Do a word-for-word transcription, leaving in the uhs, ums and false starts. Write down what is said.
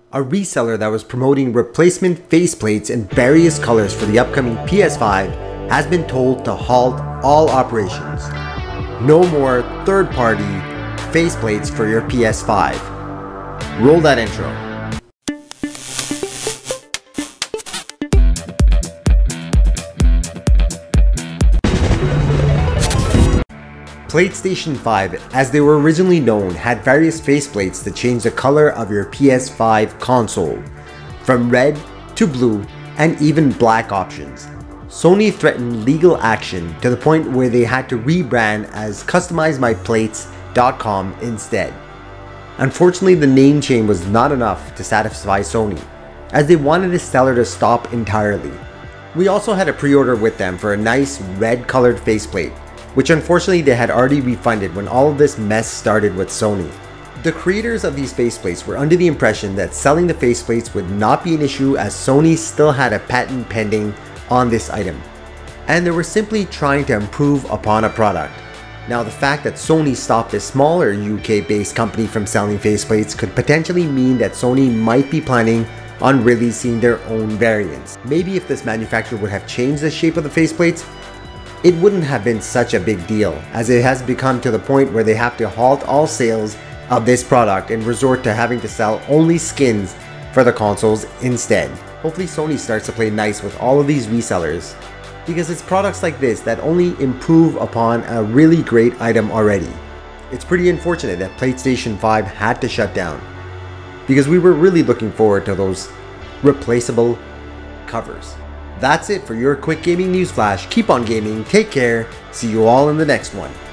a reseller that was promoting replacement faceplates in various colors for the upcoming P S five has been told to halt all operations. No more third-party faceplates for your P S five. Roll that intro. PlayStation five, as they were originally known, had various faceplates to change the color of your P S five console, from red to blue and even black options. Sony threatened legal action to the point where they had to rebrand as customize my plates dot com instead. Unfortunately, the name change was not enough to satisfy Sony, as they wanted the seller to stop entirely. We also had a pre-order with them for a nice red colored faceplate, which unfortunately they had already refunded when all of this mess started with Sony. The creators of these faceplates were under the impression that selling the faceplates would not be an issue, as Sony still had a patent pending on this item, and they were simply trying to improve upon a product. Now, the fact that Sony stopped a smaller U K based company from selling faceplates could potentially mean that Sony might be planning on releasing their own variants. Maybe if this manufacturer would have changed the shape of the faceplates, it wouldn't have been such a big deal, as it has become to the point where they have to halt all sales of this product and resort to having to sell only skins for the consoles instead. Hopefully Sony starts to play nice with all of these resellers, because it's products like this that only improve upon a really great item already. It's pretty unfortunate that PlayStation five had to shut down, because we were really looking forward to those replaceable covers. That's it for your quick gaming news flash. Keep on gaming, take care, see you all in the next one.